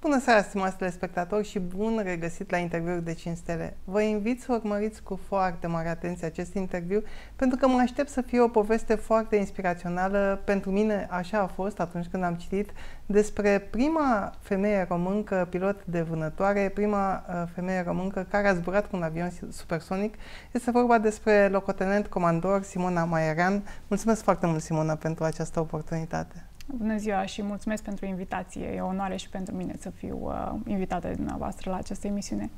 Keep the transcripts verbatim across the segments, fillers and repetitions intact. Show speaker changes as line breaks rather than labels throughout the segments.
Bună seara, stimați telespectatori, și bun regăsit la interviuri de cinci stele. Vă invit să urmăriți cu foarte mare atenție acest interviu, pentru că mă aștept să fie o poveste foarte inspirațională. Pentru mine așa a fost atunci când am citit despre prima femeie româncă pilot de vânătoare, prima uh, femeie româncă care a zburat cu un avion supersonic. Este vorba despre locotenent comandor Simona Maierean. Mulțumesc foarte mult, Simona, pentru această oportunitate.
Bună ziua și mulțumesc pentru invitație. E o onoare și pentru mine să fiu uh, invitată de dumneavoastră la această emisiune.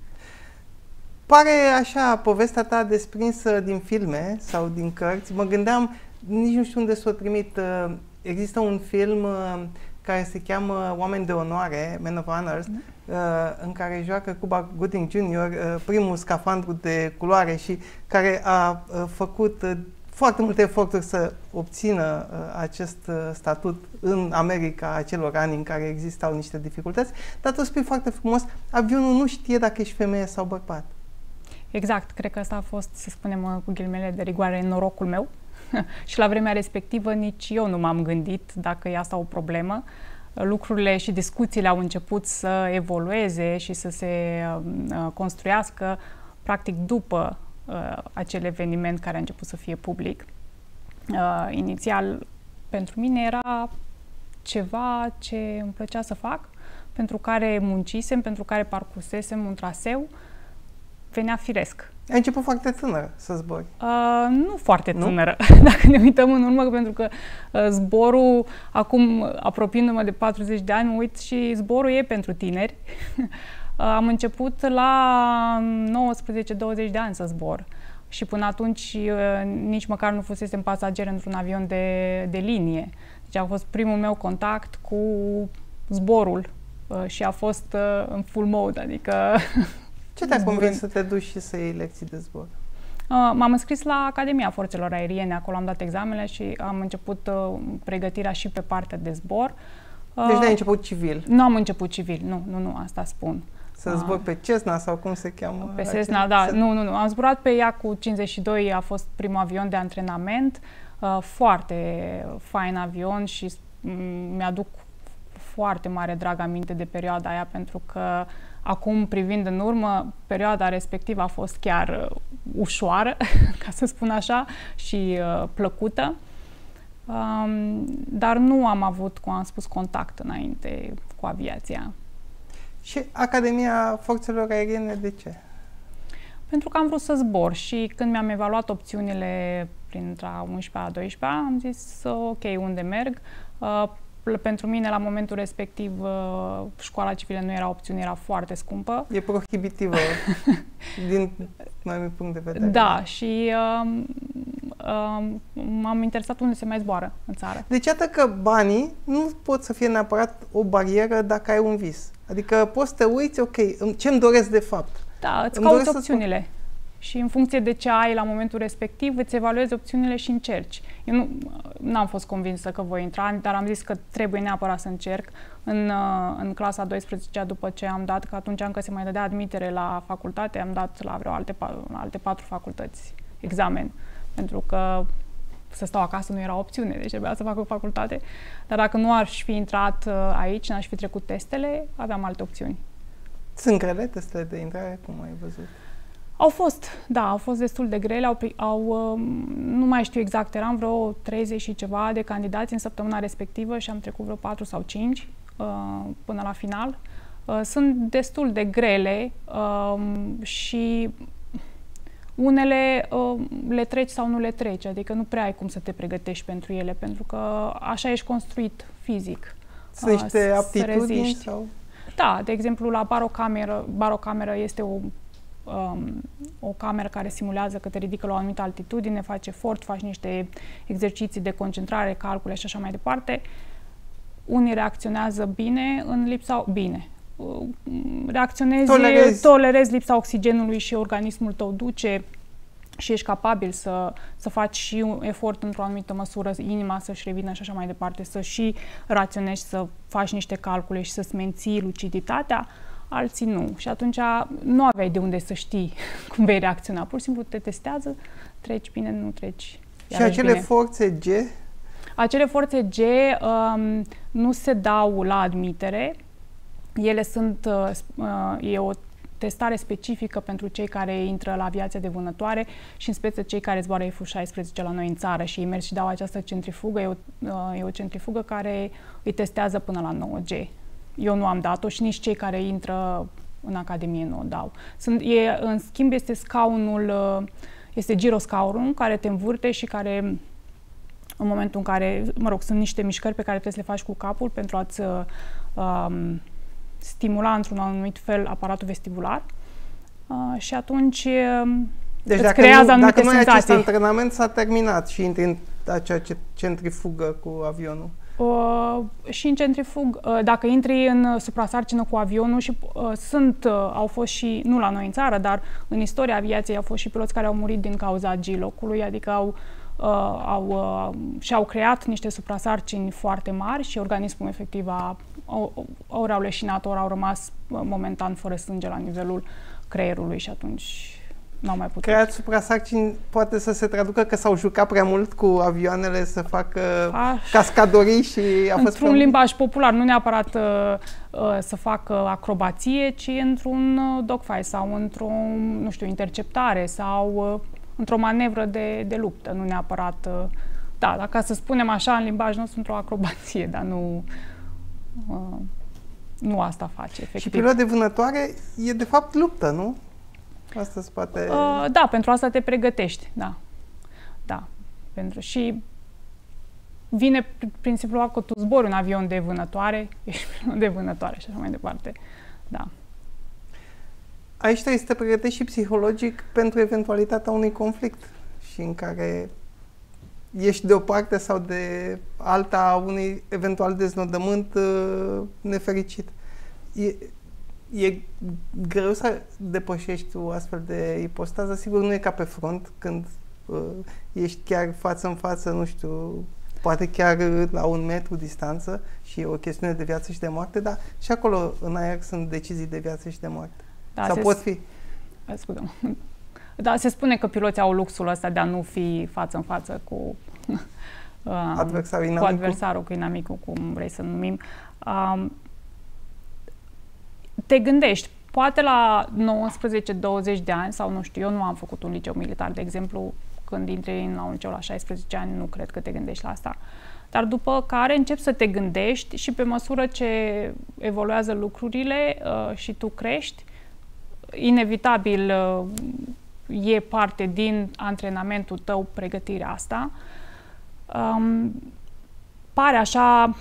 Pare așa povestea ta desprinsă din filme sau din cărți. Mă gândeam, nici nu știu unde să o trimit. Uh, există un film uh, care se cheamă Oameni de onoare, Men of Honors, mm. uh, în care joacă Cuba Gooding junior, uh, primul scafandru de culoare și care a uh, făcut uh, foarte multe eforturi să obțină uh, acest uh, statut în America acelor ani în care existau niște dificultăți, dar tu spui foarte frumos, avionul nu știe dacă ești femeie sau bărbat.
Exact, cred că asta a fost, să spunem cu ghilimele de rigoare, norocul meu. Și la vremea respectivă nici eu nu m-am gândit dacă e asta o problemă. Lucrurile și discuțiile au început să evolueze și să se uh, construiască practic după Uh, acel eveniment care a început să fie public. Uh, inițial, pentru mine era ceva ce îmi plăcea să fac, pentru care muncisem, pentru care parcursesem un traseu, venea firesc.
Ai început foarte tânără să zbori?
Uh, nu foarte tânără, nu? Dacă ne uităm în urmă, pentru că uh, zborul, acum apropiindu-mă de patruzeci de ani, uit și zborul e pentru tineri. Am început la nouăsprezece douăzeci de ani să zbor și până atunci nici măcar nu fusesem pasager într-un avion de, de linie. Deci a fost primul meu contact cu zborul și a fost în full mode, adică...
Ce te-a convins să te duci și să iei lecții de zbor?
M-am înscris la Academia Forțelor Aeriene, acolo am dat examenele și am început pregătirea și pe partea de zbor.
Deci n-ai început civil?
Nu am început civil, nu, nu, nu, asta spun.
Să zbor pe Cessna sau cum se cheamă?
Pe Cessna, da. Nu, nu, nu. Am zburat pe ea cu cincizeci și doi, a fost primul avion de antrenament. Uh, foarte fain avion și mi-aduc foarte mare drag aminte de perioada aia, pentru că acum, privind în urmă, perioada respectivă a fost chiar uh, ușoară, ca să spun așa, și uh, plăcută. Um, dar nu am avut, cum am spus, contact înainte cu aviația.
Și Academia Forțelor Aeriene, de ce?
Pentru că am vrut să zbor și când mi-am evaluat opțiunile printre a unsprezecea a doisprezecea, am zis ok, unde merg? Uh, pentru mine, la momentul respectiv, uh, școala civilă nu era opțiune, era foarte scumpă.
E prohibitivă din mai mult punct de vedere.
Da, și uh, uh, m-am interesat unde se mai zboară în țară.
Deci iată că banii nu pot să fie neapărat o barieră dacă ai un vis. Adică poți să te uiți, ok, ce-mi doresc de fapt?
Da, îți cauți opțiunile. Și în funcție de ce ai la momentul respectiv, îți evaluezi opțiunile și încerci. Eu nu am fost convinsă că voi intra, dar am zis că trebuie neapărat să încerc. În, în clasa a douăsprezecea, după ce am dat, că atunci încă se mai dădea admitere la facultate, am dat la vreo alte, alte patru facultăți examen. Pentru că să stau acasă nu era opțiune, deci trebuia să fac o facultate. Dar dacă nu aș fi intrat aici, n-aș fi trecut testele, aveam alte opțiuni.
Sunt grele testele de intrare, cum ai văzut?
Au fost, da, au fost destul de grele, au, au, nu mai știu exact, eram vreo treizeci și ceva de candidați în săptămâna respectivă și am trecut vreo patru sau cinci uh, până la final. Uh, sunt destul de grele uh, și unele uh, le treci sau nu le treci, adică nu prea ai cum să te pregătești pentru ele, pentru că așa ești construit fizic.
Sunt uh, niște aptitudini sau?
Da, de exemplu, la barocameră, barocameră este o Um, o cameră care simulează că te ridică la o anumită altitudine, faci efort, faci niște exerciții de concentrare, calcule și așa mai departe. Unii reacționează bine în lipsa... Bine. Reacționezi, tolerezi, tolerezi lipsa oxigenului și organismul tău duce și ești capabil să, să faci și un efort într-o anumită măsură, inima să-și revină și așa mai departe, să și raționezi, să faci niște calcule și să-ți menții luciditatea. Alții nu. Și atunci nu aveai de unde să știi cum vei reacționa. Pur și simplu te testează, treci bine, nu treci.
Și acele bine. forțe G?
Acele forțe G um, nu se dau la admitere. ele sunt, uh, e o testare specifică pentru cei care intră la aviația de vânătoare și în speță cei care zboară F șaisprezece la noi în țară și ei merg și dau această centrifugă. E o, uh, e o centrifugă care îi testează până la nouă G. Eu nu am dat-o și nici cei care intră în Academie nu o dau. Sunt, e, în schimb, este scaunul, uh, este giroscaunul care te învârte și care, în momentul în care, mă rog, sunt niște mișcări pe care trebuie să le faci cu capul pentru a-ți uh, stimula într-un anumit fel aparatul vestibular uh, și atunci uh,
deci
îți
dacă
creează
nu,
anumite
dacă nu ai
senzații.
acest antrenament, s-a terminat și intri în acea centrifugă cu avionul.
Uh, și în centrifug, uh, dacă intri în suprasarcină cu avionul și uh, sunt, uh, au fost și, nu la noi în țară, dar în istoria aviației au fost și piloți care au murit din cauza G-locului, adică au Uh, au, uh, și-au creat niște suprasarcini foarte mari și organismul efectiv a, au, ori au leșinat, ori au rămas uh, momentan fără sânge la nivelul creierului și atunci n-au mai putut.
Creat suprasarcini poate să se traducă că s-au jucat prea mult cu avioanele să facă Aș... cascadorii și a fost
într-un limbaj popular, nu neapărat uh, uh, să facă acrobație, ci într-un uh, dogfight sau într-o, nu știu, interceptare sau... Uh, într-o manevră de, de luptă, nu neapărat... Da, dacă să spunem așa în limbaj nostru, într-o acrobație, dar nu... Uh, nu asta face, efectiv.
Și pilot de vânătoare e de fapt luptă, nu? Asta se poate...
Uh, da, pentru asta te pregătești, da. Da. Pentru, și vine prin simplu că tu zbori un avion de vânătoare, ești pilot de vânătoare și așa mai departe. Da.
Aici trebuie să te pregătești și psihologic pentru eventualitatea unui conflict și în care ești de o parte sau de alta unui eventual deznodământ uh, nefericit. E, e greu să depășești o astfel de ipostază. Sigur, nu e ca pe front, când uh, ești chiar față în față, nu știu, poate chiar la un metru distanță și e o chestiune de viață și de moarte, dar și acolo în aer sunt decizii de viață și de moarte.
Da,
sau pot fi.
Scuză. Da, se spune că piloții au luxul ăsta de a nu fi față în față cu uh,
adversarul,
cu adversarul, cu inamicul, cum vrei să numim. Um, te gândești, poate la nouăsprezece douăzeci de ani, sau nu știu, eu nu am făcut un liceu militar, de exemplu, când intri la un liceu la șaisprezece ani, nu cred că te gândești la asta. Dar după care începi să te gândești și pe măsură ce evoluează lucrurile uh, și tu crești, inevitabil uh, e parte din antrenamentul tău pregătirea asta. Um, pare așa,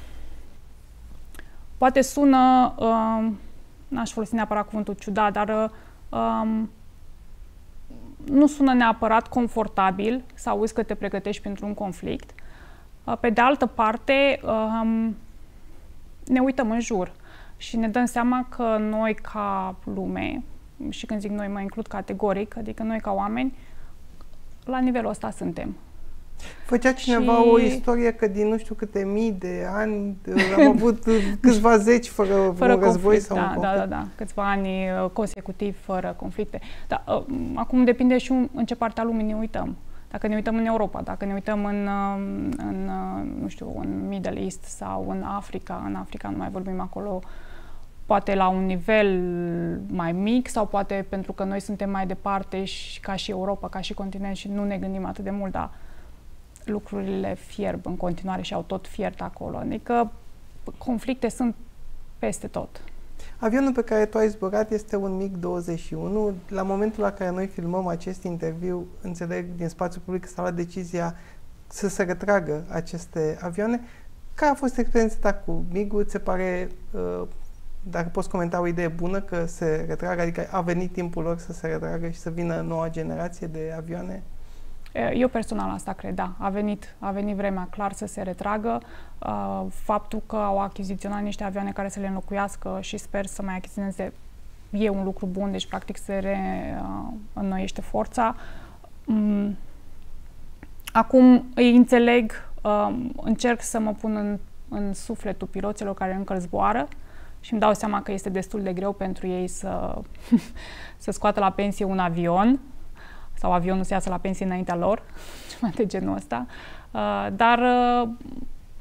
poate sună, uh, n-aș folosi neapărat cuvântul ciudat, dar uh, nu sună neapărat confortabil să auzi că te pregătești pentru un conflict. Uh, pe de altă parte, uh, ne uităm în jur. Și ne dăm seama că noi ca lume, și când zic noi mă includ categoric, adică noi ca oameni, la nivelul ăsta suntem.
Făcea cineva și... o istorie că din nu știu câte mii de ani am avut câțiva zeci fără, fără un război conflict, sau
da,
un conflict.
Da, da, da, câțiva ani consecutiv fără conflicte. Dar acum depinde și în ce parte a lumii ne uităm. Dacă ne uităm în Europa, dacă ne uităm în, în, nu știu, în Middle East sau în Africa, în Africa nu mai vorbim acolo, poate la un nivel mai mic sau poate pentru că noi suntem mai departe și ca și Europa, ca și continent și nu ne gândim atât de mult, dar lucrurile fierb în continuare și au tot fiert acolo. Adică conflicte sunt peste tot.
Avionul pe care tu ai zburat este un MiG douăzeci și unu. La momentul la care noi filmăm acest interviu, înțeleg, din spațiul public s-a luat decizia să se retragă aceste avioane. Care a fost experiența ta cu MiG-ul? Ți se pare, uh, dacă poți comenta, o idee bună că se retragă? Adică a venit timpul lor să se retragă și să vină noua generație de avioane?
Eu personal asta cred, da. A venit, a venit vremea clar să se retragă. Uh, faptul că au achiziționat niște avioane care să le înlocuiască și sper să mai achiziționeze e un lucru bun, deci practic se reînnoiește uh, forța. Um, acum îi înțeleg, uh, încerc să mă pun în, în sufletul piloților care încă zboară și îmi dau seama că este destul de greu pentru ei să, să scoată la pensie un avion sau avionul să iasă la pensie înaintea lor, ceva de genul ăsta. Uh, dar uh,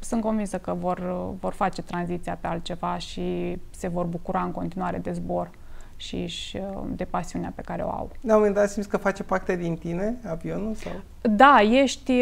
sunt convinsă că vor, vor face tranziția pe altceva și se vor bucura în continuare de zbor și, și de pasiunea pe care o au.
La un moment dat simți că face parte din tine avionul? Sau?
Da, ești,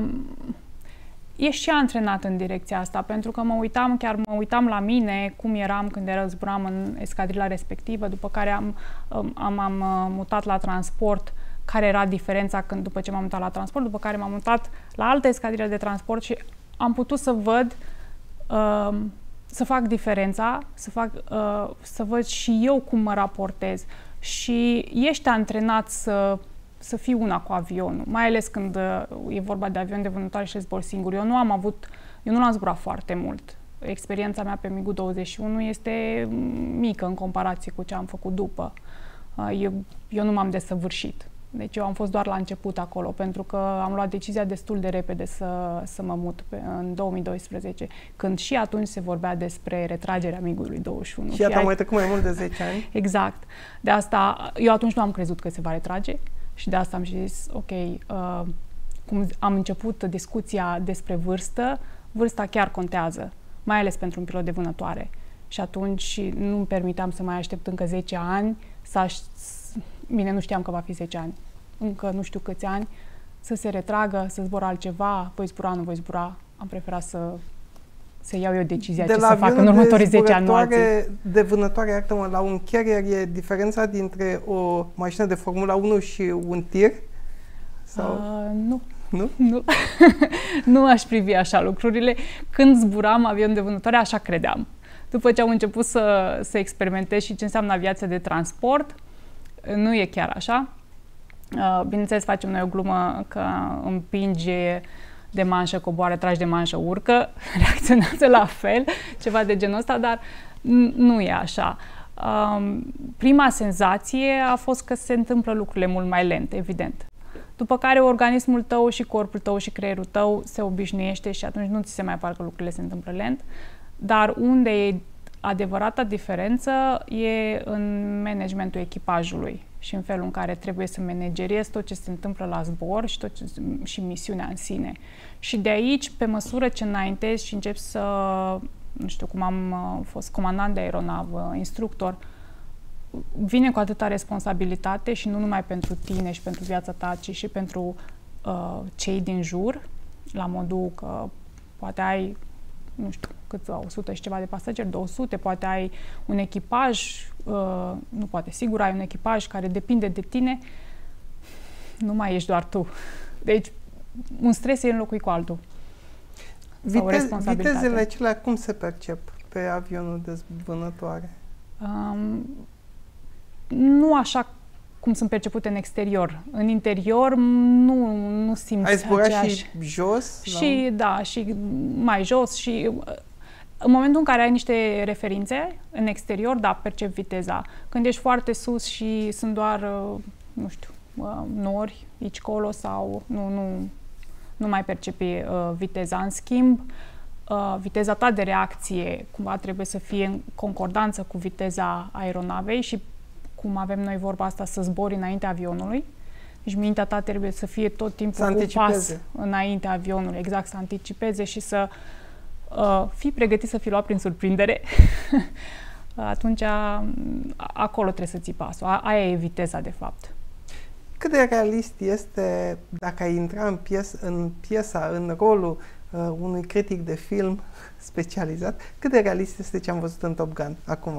ești și antrenat în direcția asta, pentru că mă uitam, chiar mă uitam la mine, cum eram când era zburam în escadrila respectivă, după care am, am, am mutat la transport, care era diferența când, după ce m-am mutat la transport, după care m-am mutat la altă escadrilă de transport și am putut să văd, uh, să fac diferența, să, fac, uh, să văd și eu cum mă raportez. Și ești antrenat să, să fii una cu avionul, mai ales când uh, e vorba de avion de vânătoare și zbor singur. Eu nu am avut, eu nu l-am zburat foarte mult. Experiența mea pe MiG douăzeci și unu este mică în comparație cu ce am făcut după. Uh, eu, eu nu m-am desăvârșit. Deci eu am fost doar la început acolo, pentru că am luat decizia destul de repede să, să mă mut pe, în două mii doisprezece, când și atunci se vorbea despre retragerea MiG-ului douăzeci și unu.
Și iată, am mai trecut mai mult de zece ani.
Exact. De asta, eu atunci nu am crezut că se va retrage și de asta am zis, ok, uh, cum am început discuția despre vârstă, vârsta chiar contează, mai ales pentru un pilot de vânătoare. Și atunci nu îmi permiteam să mai aștept încă zece ani, să aș... Bine, nu știam că va fi zece ani, încă nu știu câți ani, să se retragă, să zbor altceva, voi zbura, nu voi zbura. Am preferat să, să iau eu decizia
de
ce să fac în următorii zece ani.
De vânătoare, iartă-mă, la un carrier e diferența dintre o mașină de Formula unu și un tir? Sau?
Uh, nu.
Nu?
Nu. Nu aș privi așa lucrurile. Când zburam avion de vânătoare, așa credeam. După ce am început să, să experimentez și ce înseamnă aviația de transport, nu e chiar așa. Bineînțeles, facem noi o glumă că împinge de manșă, coboară, tragi de manșă, urcă, reacționează la fel, ceva de genul ăsta, dar nu e așa. Prima senzație a fost că se întâmplă lucrurile mult mai lent, evident. După care organismul tău și corpul tău și creierul tău se obișnuiește și atunci nu ți se mai pare că lucrurile se întâmplă lent. Dar unde e adevărata diferență e în managementul echipajului și în felul în care trebuie să manageriezi tot ce se întâmplă la zbor și, tot ce, și misiunea în sine. Și de aici, pe măsură ce înaintezi și începi să, nu știu, cum am fost comandant de aeronavă, instructor, vine cu atâta responsabilitate și nu numai pentru tine și pentru viața ta, ci și pentru uh, cei din jur, la modul că poate ai, nu știu, cât, o sută și ceva de pasageri, două sute, poate ai un echipaj, uh, nu poate, sigur ai un echipaj care depinde de tine, nu mai ești doar tu. Deci, un stres e înlocuit cu altul.
Vitez, vitezele acelea cum se percep pe avionul de vânătoare?
Um, nu așa cum sunt percepute în exterior. În interior nu, nu simți
ai zburat
aceeași...
și jos?
Și, la... da, și mai jos și în momentul în care ai niște referințe în exterior, da, percep viteza. Când ești foarte sus și sunt doar, nu știu, nori aici colo sau nu, nu, nu mai percepi uh, viteza. În schimb, uh, viteza ta de reacție cumva trebuie să fie în concordanță cu viteza aeronavei și cum avem noi vorba asta, să zbori înaintea avionului. Deci mintea ta trebuie să fie tot timpul cu pas înaintea avionului, exact, să anticipeze și să uh, fii pregătit să fii luat prin surprindere. Atunci, acolo trebuie să ții pasul. A, aia e viteza, de fapt.
Cât de realist este, dacă ai intra în, pies, în piesa, în rolul uh, unui critic de film specializat, cât de realist este ce am văzut în Top Gun acum?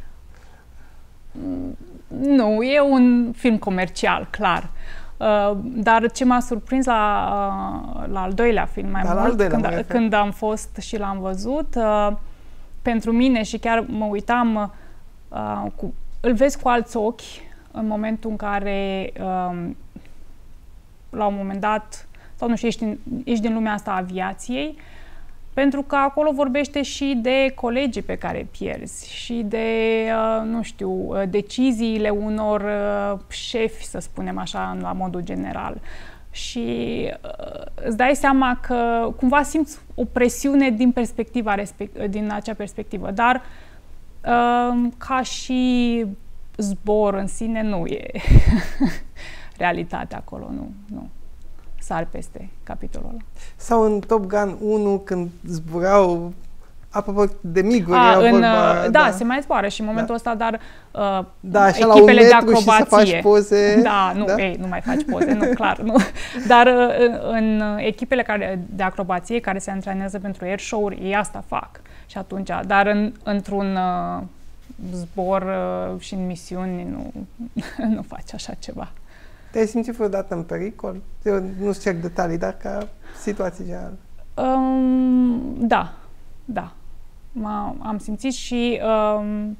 Nu, e un film comercial, clar. Uh, dar ce m-a surprins la, uh, la al doilea film mai
dar
mult,
doilea,
când, când am fost și l-am văzut, uh, pentru mine și chiar mă uitam, uh, cu, îl vezi cu alți ochi în momentul în care uh, la un moment dat, sau nu știu, ești, în, ești din lumea asta a aviației, pentru că acolo vorbește și de colegii pe care îi pierzi și de, uh, nu știu, uh, deciziile unor uh, șefi, să spunem așa, la modul general. Și uh, îți dai seama că cumva simți o presiune din perspectiva respect, din acea perspectivă, dar uh, ca și zbor în sine nu e realitatea acolo, nu, nu. sari peste capitolul ăla.
Sau în Top Gun unu, când zburau, apropo de miguri,
A, în,
vorba,
da,
da,
se mai zboară și în momentul da. ăsta, dar uh,
da, așa
echipele
la
de
acrobație. Și să faci poze.
Da, nu, da? Ei, nu mai faci poze, nu, clar, nu. Dar uh, în echipele care, de acrobație care se antrenează pentru air show-uri, ei asta fac. Și atunci, dar în, într-un uh, zbor uh, și în misiuni nu, nu faci așa ceva.
Te-ai simțit vreodată în pericol? Eu nu știu detalii, dar ca situație generală.
Um, da, da. Am simțit și um,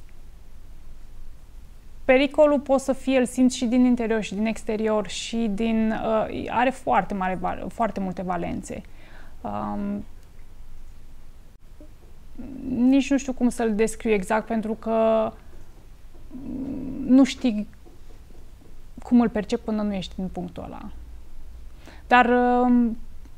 pericolul poate să fie, îl simți și din interior și din exterior și din, uh, are foarte, mare, foarte multe valențe. Um, nici nu știu cum să-l descriu exact, pentru că nu știi cum îl percep până nu ești în punctul ăla. Dar um,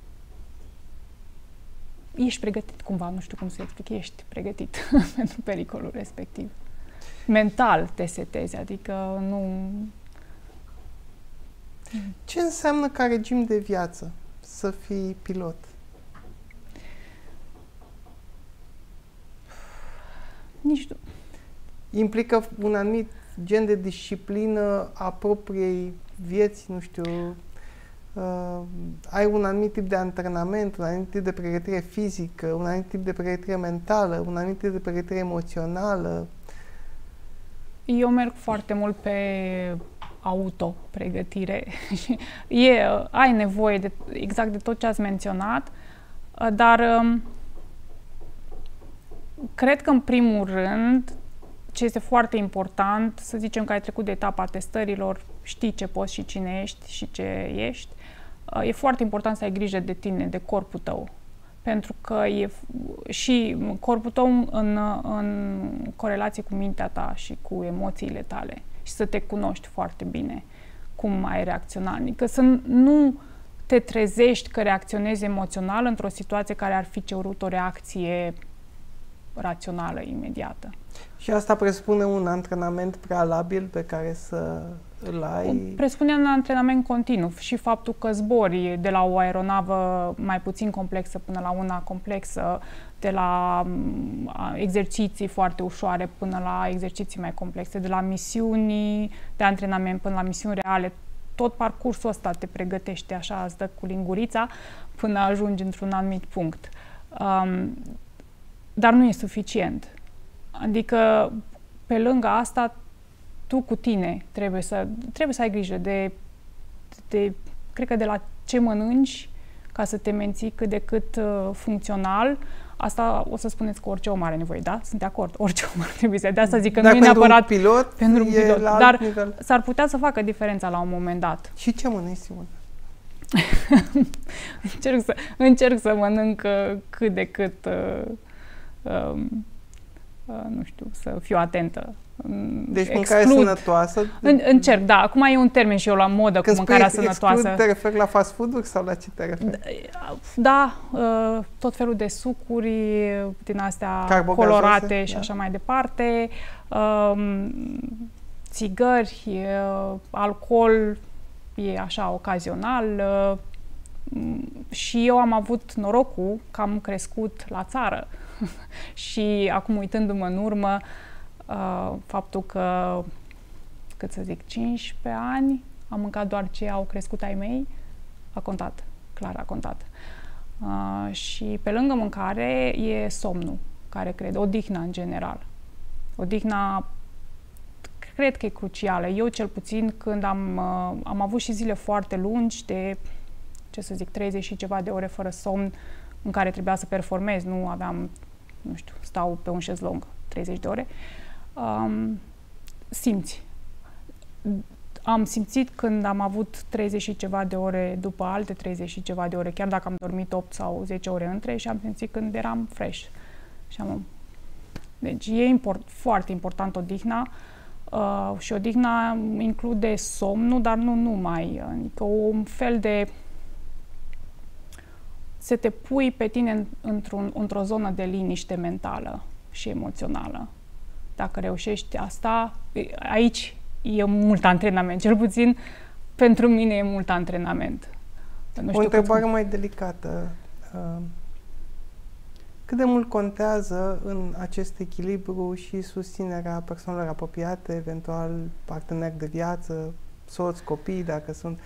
ești pregătit cumva, nu știu cum să explic, ești pregătit pentru pericolul respectiv. Mental te setezi, adică nu...
Ce înseamnă ca regim de viață să fii pilot?
Nici nu.
Implică un anumit gen de disciplină a propriei vieți, nu știu... Uh, ai un anumit tip de antrenament, un anumit tip de pregătire fizică, un anumit tip de pregătire mentală, un anumit tip de pregătire emoțională.
Eu merg foarte mult pe auto-pregătire și e, ai nevoie de, exact de tot ce ați menționat, dar um, cred că în primul rând ce este foarte important, să zicem că ai trecut de etapa testărilor, știi ce poți și cine ești și ce ești, e foarte important să ai grijă de tine, de corpul tău. Pentru că e și corpul tău în, în corelație cu mintea ta și cu emoțiile tale. Și să te cunoști foarte bine cum ai reacționat. Adică să nu te trezești că reacționezi emoțional într-o situație care ar fi cerut o reacție rațională, imediată.
Și asta presupune un antrenament prealabil pe care să îl ai?
Presupune un antrenament continuu și faptul că zbori de la o aeronavă mai puțin complexă până la una complexă, de la exerciții foarte ușoare până la exerciții mai complexe, de la misiuni de antrenament până la misiuni reale. Tot parcursul ăsta te pregătește, așa îți dă cu lingurița până ajungi într-un anumit punct. Um, dar nu e suficient. Adică, pe lângă asta, tu cu tine trebuie să, trebuie să ai grijă de, de, cred că de la ce mănânci, ca să te menții cât de cât uh, funcțional. Asta o să spuneți că orice om are nevoie, da? Sunt de acord, orice om ar trebui să... De asta zic că
Dar
nu e neapărat
pilot,
pentru un pilot.
la
Dar s-ar putea să facă diferența la un moment dat.
Și ce mănânci, Simona?
încerc, să, încerc să mănânc uh, cât de cât... Uh, uh, uh, nu știu, să fiu atentă.
Deci mâncare sănătoasă?
În, încerc, da. Acum e un termen și eu la modă cu mâncarea sănătoasă.
Când te referi la fast food-uri sau la ce te referi?
Da, tot felul de sucuri din astea colorate și așa mai departe, țigări, alcool e așa ocazional și eu am avut norocul că am crescut la țară și acum uitându-mă în urmă, Uh, faptul că, cât să zic, cincisprezece ani am mâncat doar ce au crescut ai mei, a contat, clar a contat. Uh, și pe lângă mâncare e somnul, care cred, odihna în general. Odihna cred că e crucială. Eu cel puțin când am, uh, am avut și zile foarte lungi de, ce să zic, treizeci și ceva de ore fără somn, în care trebuia să performez, nu aveam, nu știu, stau pe un șezlong treizeci de ore, Um, simți. Am simțit când am avut treizeci și ceva de ore după alte treizeci și ceva de ore, chiar dacă am dormit opt sau zece ore între, și am simțit când eram fresh. Și am... Deci e import, foarte important odihna uh, și odihna include somnul, dar nu numai. Adică un fel de... să te pui pe tine într-un, într-o zonă de liniște mentală și emoțională. Dacă reușești asta, aici e mult antrenament, cel puțin pentru mine e mult antrenament. Nu
o întrebare mai delicată. Cât de mult contează în acest echilibru și susținerea persoanelor apropiate, eventual parteneri de viață, soți, copii, dacă sunt...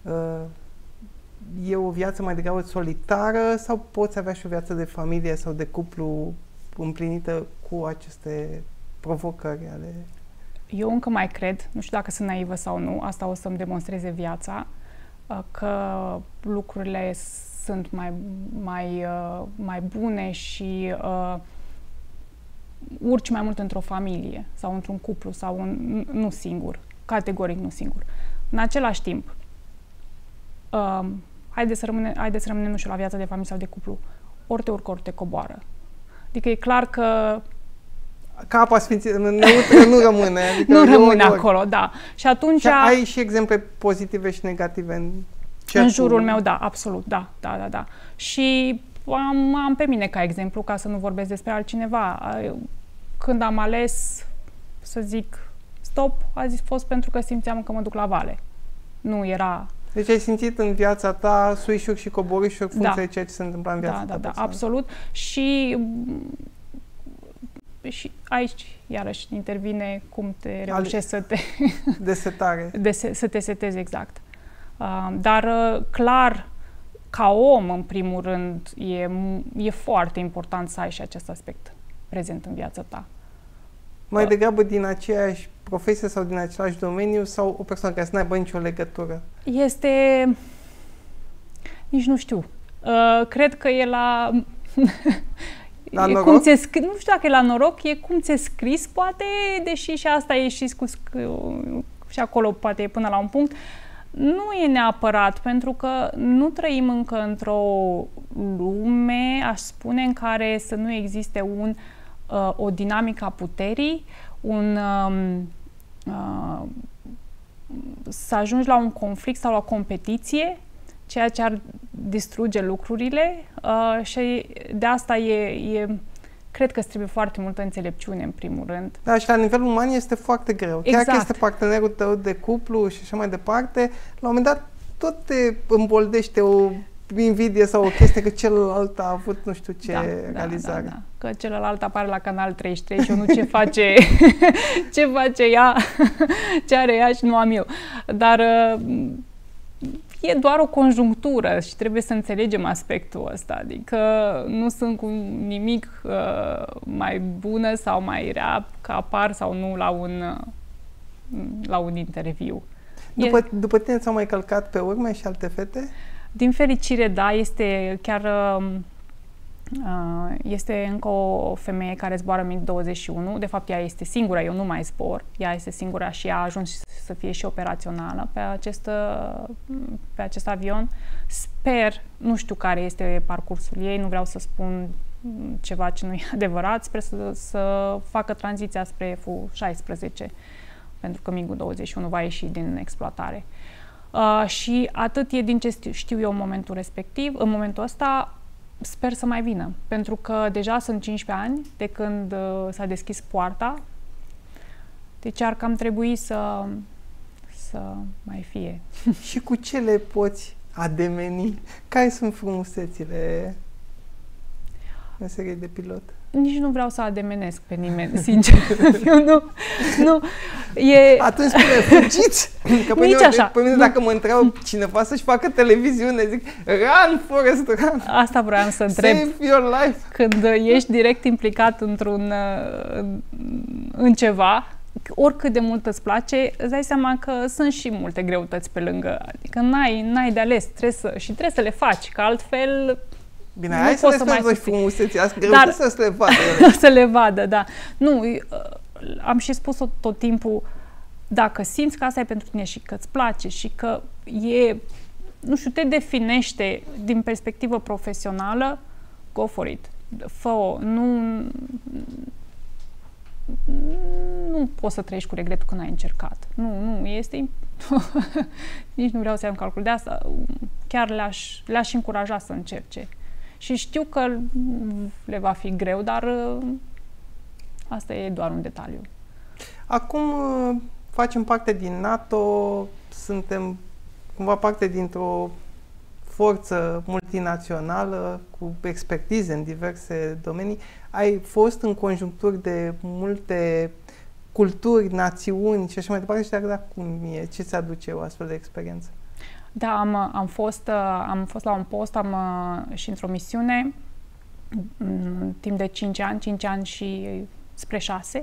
E o viață mai degrabă solitară sau poți avea și o viață de familie sau de cuplu împlinită cu aceste provocări ale...
Eu încă mai cred, nu știu dacă sunt naivă sau nu, asta o să-mi demonstreze viața, că lucrurile sunt mai, mai, mai bune și uh, urci mai mult într-o familie sau într-un cuplu sau un, nu singur, categoric nu singur. În același timp, uh, haideți să, rămâne, haideți să rămânem, nu știu, la viața de familie sau de cuplu, ori te urcă, ori te coboară. Adică e clar că
capa sfințită, neutră nu rămâne. Adică
nu rămâne ori. acolo, da. Și atunci... Și
ai și exemple pozitive și negative în cercul...
În jurul meu, da, absolut, da, da, da, da. Și am, am pe mine ca exemplu, ca să nu vorbesc despre altcineva. Când am ales să zic stop, a zis fost pentru că simțeam că mă duc la vale. Nu era...
Deci ai simțit în viața ta suișuri și coborâșuri funcție
da.
de ceea ce se întâmplă în viața
da,
ta.
Da, da,
personală.
absolut. Și... Și aici, iarăși, intervine cum te reușești să te...
De setare.
De se, să te setezi, exact. Uh, dar, uh, clar, ca om, în primul rând, e, e foarte important să ai și acest aspect prezent în viața ta.
Mai uh. degrabă din aceeași profesie sau din același domeniu sau o persoană care să n-aibă nicio legătură?
Este... Nici nu știu. Uh, cred că e la...
La
e
noroc?
Cum ți-e scris, nu știu dacă e la noroc, e cum ți-e scris, poate, deși și asta e și, cu, și acolo poate e până la un punct. Nu e neapărat, pentru că nu trăim încă într-o lume, aș spune, în care să nu existe un, uh, o dinamică a puterii, un, um, uh, să ajungi la un conflict sau la o competiție, ceea ce ar distruge lucrurile uh, și de asta e, e, cred că îți trebuie foarte multă înțelepciune în primul rând.
Da, și la nivel uman este foarte greu.
Exact.
Chiar că este partenerul tău de cuplu și așa mai departe, la un moment dat tot te îmboldește o invidie sau o chestie că celălalt a avut nu știu ce
da,
realizare.
Da, da, da. Că celălalt apare la Canal treizeci și trei și eu nu ce face, ce face ea, ce are ea și nu am eu. Dar... Uh, e doar o conjunctură și trebuie să înțelegem aspectul ăsta. Adică nu sunt cu nimic uh, mai bună sau mai rea că apar sau nu la un, uh, la un interviu.
După, e, după tine ți-au mai călcat pe urme și alte fete?
Din fericire, da. Este chiar... Uh, Uh, este încă o femeie care zboară mig douăzeci și unu. De fapt, ea este singura, eu nu mai zbor. Ea este singura și ea a ajuns să fie și operațională pe acest, pe acest avion. Sper, nu știu care este parcursul ei, nu vreau să spun ceva ce nu e adevărat, sper să, să facă tranziția spre F șaisprezece, pentru că migul douăzeci și unu va ieși din exploatare. Uh, și atât e din ce știu eu în momentul respectiv, în momentul ăsta. Sper să mai vină, pentru că deja sunt cincisprezece ani de când uh, s-a deschis poarta, deci ar cam trebui să, să mai fie.
Și cu ce le poți ademeni? Care sunt frumusețile meseriei de pilot?
Nici nu vreau să ademenesc pe nimeni, sincer. Eu nu, nu, e...
Atunci spune, fugiți! Că pe
Nici
mine,
așa.
Pe mine dacă mă întreabă cineva să-și facă televiziune, zic, run, Forrest, run!
Asta vreau să întreb.
Save your life!
Când ești direct implicat într-un, în, în ceva, oricât de mult îți place, îți dai seama că sunt și multe greutăți pe lângă. Adică n-ai, n-ai de ales, trebuie să, și trebuie să le faci, că altfel...
Bine, hai să le spui voi frumuseții, asta
Dar,
să le vadă.
să le vadă, da. Nu, am și spus-o tot timpul, dacă simți că asta e pentru tine și că îți place și că e, nu știu, te definește din perspectivă profesională, go for it. Fă-o, nu, nu poți să trăiești cu regretul când ai încercat. Nu, nu, este... Nici nu vreau să iau în calcul de asta. Chiar le-aș, le-aș încuraja să încerce. Și știu că le va fi greu, dar asta e doar un detaliu.
Acum facem parte din NATO, suntem cumva parte dintr-o forță multinațională cu expertize în diverse domenii. Ai fost în conjuncturi de multe culturi, națiuni și așa mai departe și dacă cum e, ce ți aduce o astfel de experiență?
Da, am, am, fost, am fost la un post am, și într-o misiune în timp de cinci ani, cinci ani și spre șase.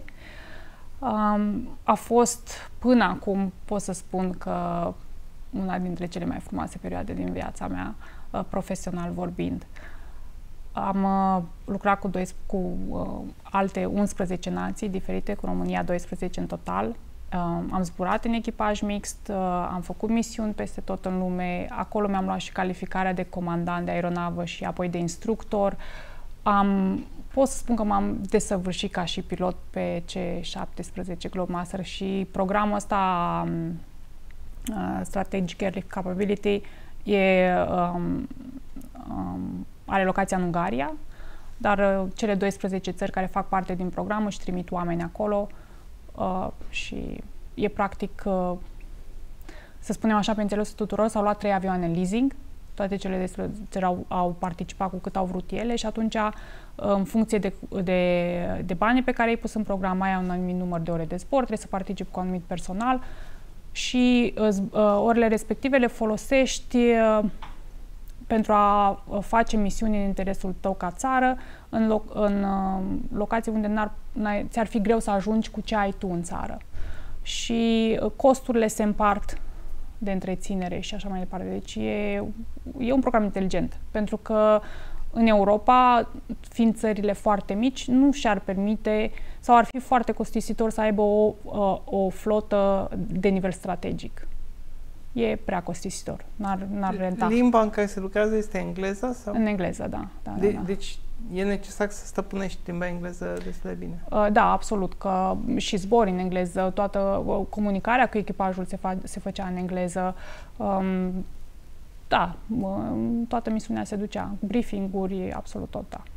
Um, a fost până acum, pot să spun că una dintre cele mai frumoase perioade din viața mea, uh, profesional vorbind. Am uh, lucrat cu, doi, cu uh, alte unsprezece nații diferite, cu România doisprezece în total. Uh, am zburat în echipaj mixt, uh, am făcut misiuni peste tot în lume, acolo mi-am luat și calificarea de comandant de aeronavă și apoi de instructor. Am, pot să spun că m-am desăvârșit ca și pilot pe C șaptesprezece Globemaster și programul ăsta um, uh, Strategic Air Capability e, um, um, are locația în Ungaria, dar uh, cele doisprezece țări care fac parte din program își trimit oameni acolo uh, și e practic, uh, să spunem așa pe înțelesul tuturor, s-au luat trei avioane în leasing. Toate cele doisprezece țări au, au participat cu cât au vrut ele și atunci, în funcție de, de, de banii pe care ai pus în program, ai un anumit număr de ore de zbor, trebuie să participi cu un anumit personal și uh, orele respective le folosești uh, pentru a face misiuni în interesul tău ca țară, în, loc, în uh, locații unde n-ar, ți-ar fi greu să ajungi cu ce ai tu în țară. Și uh, costurile se împart de întreținere și așa mai departe. Deci e, e un program inteligent, pentru că în Europa, fiind țările foarte mici, nu și-ar permite sau ar fi foarte costisitor să aibă o, o flotă de nivel strategic. E prea costisitor, n-ar, n-ar renta.
Limba în care se lucrează este engleza? Sau?
În engleză, da. da,
de,
da, da.
Deci e necesar să stăpânești limba engleză destul de bine.
Da, absolut, că și zbori în engleză, toată comunicarea cu echipajul se, fa se făcea în engleză. Um, da, toată misiunea se ducea, briefing-uri, absolut tot, da.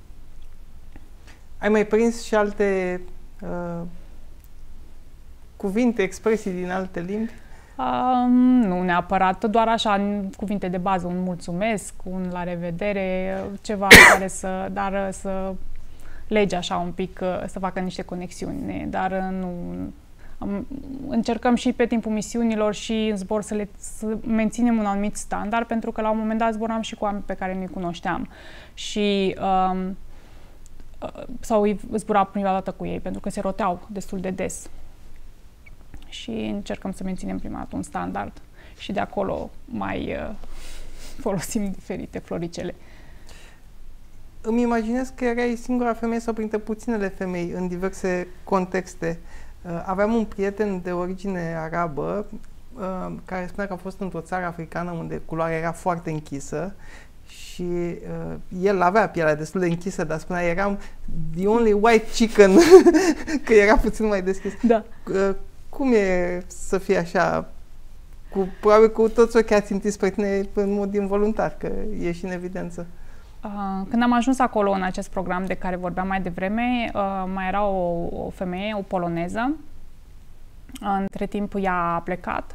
Ai mai prins și alte uh, cuvinte, expresii din alte limbi?
Um, nu neapărat, doar așa, cuvinte de bază, un mulțumesc, un la revedere, ceva care să, dar să lege așa un pic, să facă niște conexiuni, dar nu... Încercăm și pe timpul misiunilor și în zbor să, le, să menținem un anumit standard, pentru că la un moment dat zburam și cu oameni pe care nu-i cunoșteam și um, sau zbura prima dată cu ei, pentru că se roteau destul de des. Și încercăm să menținem prima dată un standard și de acolo mai uh, folosim diferite floricele.
Îmi imaginez că erai singura femeie sau printre puținele femei în diverse contexte. Uh, aveam un prieten de origine arabă uh, care spunea că a fost într-o țară africană unde culoarea era foarte închisă și uh, el avea pielea destul de închisă, dar spunea eram the only white chicken, că era puțin mai deschis.
Da.
Uh, Cum e să fie așa, cu, probabil cu toți ochii ațintiți spre tine în mod involuntar, că ieși în evidență?
Când am ajuns acolo în acest program de care vorbeam mai devreme, mai era o, o femeie, o poloneză. Între timp ea a plecat,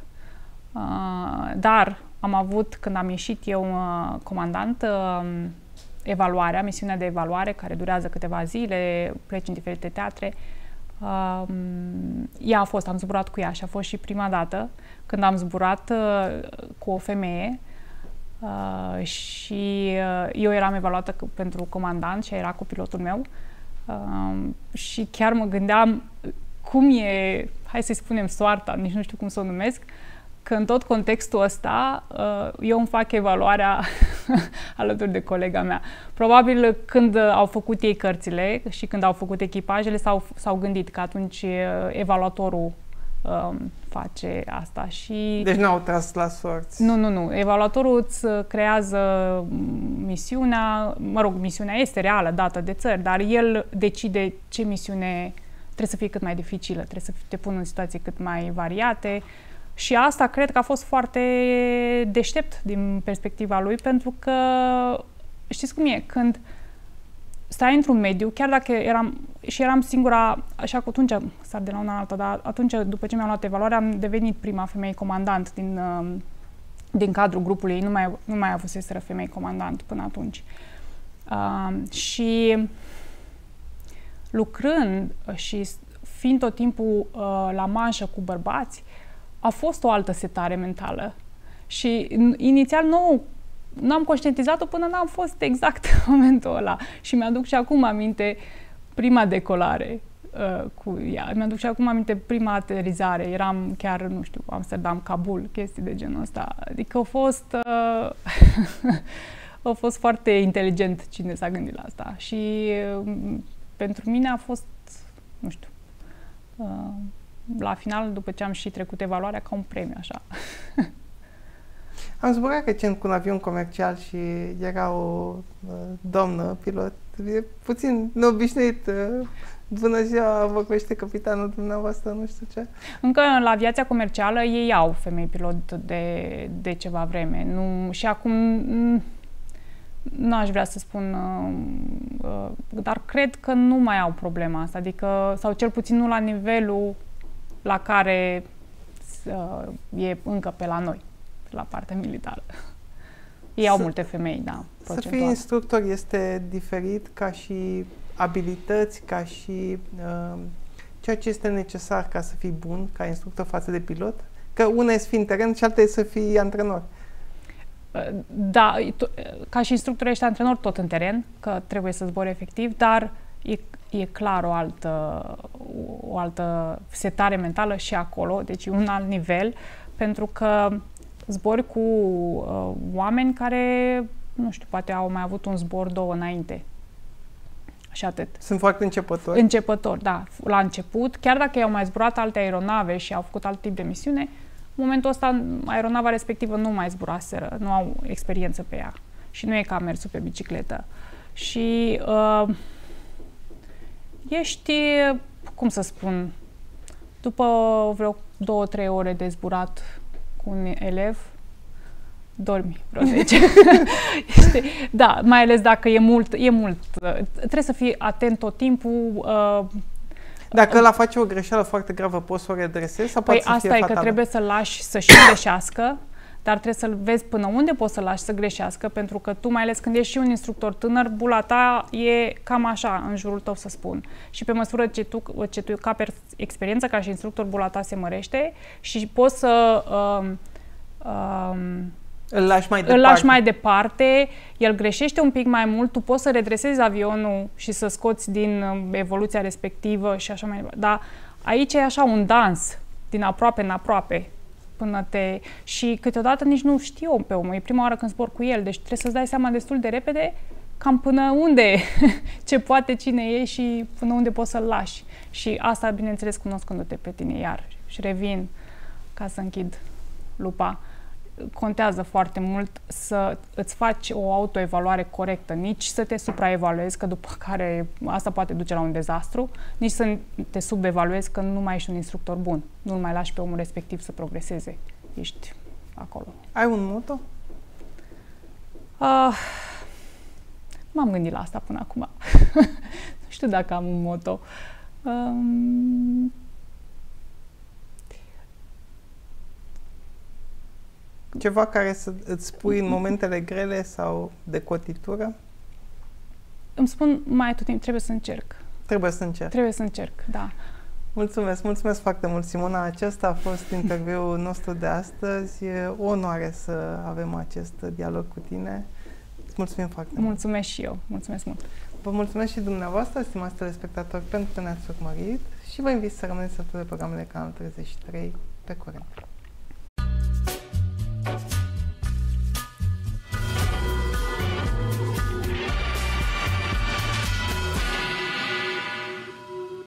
dar am avut, când am ieșit eu comandant, evaluarea, misiunea de evaluare, care durează câteva zile, pleci în diferite teatre. Uh, ea a fost, am zburat cu ea și a fost și prima dată când am zburat uh, cu o femeie uh, și uh, eu eram evaluată pentru comandant și ea era cu pilotul meu uh, și chiar mă gândeam cum e, hai să-i spunem soarta, nici nu știu cum să o numesc, că în tot contextul ăsta eu îmi fac evaluarea alături de colega mea. Probabil când au făcut ei cărțile și când au făcut echipajele s-au gândit că atunci evaluatorul um, face asta. Și
deci n-au tras la sorți.
Nu, nu, nu. Evaluatorul îți creează misiunea, mă rog, misiunea este reală, dată de țări, dar el decide ce misiune trebuie să fie cât mai dificilă, trebuie să te pună în situații cât mai variate. Și asta cred că a fost foarte deștept din perspectiva lui, pentru că știți cum e, când stai într-un mediu, chiar dacă eram, și eram singura, așa că atunci, sar de la una la alta, dar atunci, după ce mi-am luat evaluarea, am devenit prima femeie comandant din, din cadrul grupului ei, nu mai, nu mai avuseseră femei comandant până atunci. Uh, și lucrând și fiind tot timpul uh, la manșă cu bărbați, a fost o altă setare mentală. Și inițial nu n-am conștientizat-o până n-am fost exact în momentul ăla. Și mi-aduc și acum aminte prima decolare uh, cu ea. Mi-aduc și acum aminte prima aterizare. Eram chiar, nu știu, Amsterdam, Kabul, chestii de genul ăsta. Adică a fost, uh, a fost foarte inteligent cine s-a gândit la asta. Și uh, pentru mine a fost, nu știu, uh, la final, după ce am și trecut evaluarea, ca un premiu, așa.
Am zburat recent cu un avion comercial și era o uh, doamnă pilot, e puțin neobișnuit. Uh, bună ziua, vorbește capitanul dumneavoastră, nu știu ce.
Încă la aviația comercială ei au femei pilot de, de ceva vreme. Nu, și acum nu aș vrea să spun, uh, uh, dar cred că nu mai au problema asta, adică, sau cel puțin nu la nivelul la care uh, e încă pe la noi, la partea militară. Ei au multe femei, da,
procentual. Să fii instructor este diferit ca și abilități, ca și uh, ceea ce este necesar ca să fii bun ca instructor față de pilot? Că una e să fii în teren și alta e să fii antrenor.
Da, ca și instructor ești antrenor tot în teren, că trebuie să zbori efectiv, dar e, e clar o altă, o altă setare mentală și acolo, deci un alt nivel, pentru că zbori cu uh, oameni care, nu știu, poate au mai avut un zbor, două înainte. Și atât.
Sunt foarte începători?
Începători, da. La început, chiar dacă i-au mai zburat alte aeronave și au făcut alt tip de misiune, în momentul ăsta aeronava respectivă nu mai zburaseră, nu au experiență pe ea. Și nu e ca mersul pe bicicletă. Și uh, ești, cum să spun, după vreo două, trei ore de zburat cu un elev, dormi vreo zece. Da, mai ales dacă e mult, e mult. Trebuie să fii atent tot timpul. Uh,
Dacă ăla face o greșeală foarte gravă, poți să o redresezi sau
păi
poate să fie
asta e
fatală?
Că trebuie să-l lași să-și greșească, dar trebuie să-l vezi până unde poți să lași să greșească, pentru că tu, mai ales când ești și un instructor tânăr, bula ta e cam așa, în jurul tău, să spun. Și pe măsură ce tu, ce tu caperi experiența ca și instructor, bula ta se mărește și poți să... Um, um,
Îl lași mai departe.
Îl lași mai departe, el greșește un pic mai mult, tu poți să redresezi avionul și să scoți din evoluția respectivă și așa mai departe. Dar aici e așa un dans, din aproape în aproape, până te... Și câteodată nici nu știu pe om, e prima oară când zbor cu el, deci trebuie să-ți dai seama destul de repede cam până unde, ce poate, cine e și până unde poți să-l lași. Și asta, bineînțeles, cunoscându-te pe tine iar. Și revin ca să închid lupa. Contează foarte mult să îți faci o autoevaluare corectă, nici să te supraevaluezi, că după care asta poate duce la un dezastru, nici să te subevaluezi că nu mai ești un instructor bun, nu-l mai lași pe omul respectiv să progreseze, ești acolo.
Ai un moto?
Uh, m-am gândit la asta până acum. Nu știu dacă am un moto. Um,
Ceva care să îți spui în momentele grele sau de cotitură?
Îmi spun mai tot timp, trebuie să încerc.
Trebuie să încerc.
Trebuie să încerc, da.
Mulțumesc, mulțumesc foarte mult, Simona. Acesta a fost interviul nostru de astăzi. E o onoare să avem acest dialog cu tine. Îți mulțumim foarte mult.
Mulțumesc și eu. Mulțumesc mult.
Vă mulțumesc și dumneavoastră, stimați telespectatori, pentru că ne-ați urmărit și vă invit să rămâneți alături de programele Canal treizeci și trei pe curent.